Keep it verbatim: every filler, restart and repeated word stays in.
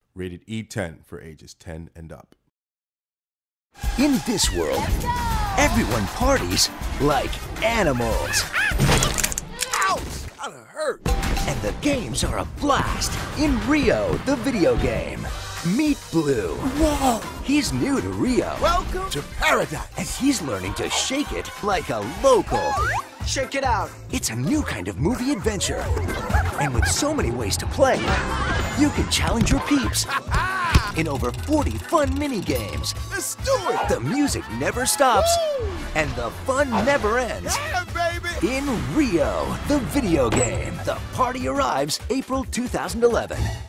Rated E ten for ages ten and up. In this world, everyone parties like animals. Ouch! That hurt. And the games are a blast. In Rio, the video game. Meet Blue. Whoa! He's new to Rio. Welcome to paradise. And he's learning to shake it like a local. Shake it out. It's a new kind of movie adventure. And with so many ways to play, you can challenge your peeps in over forty fun mini-games. Let's do it. The music never stops, Woo! and the fun never ends. Yeah, baby. In Rio, the video game. The party arrives April two thousand eleven.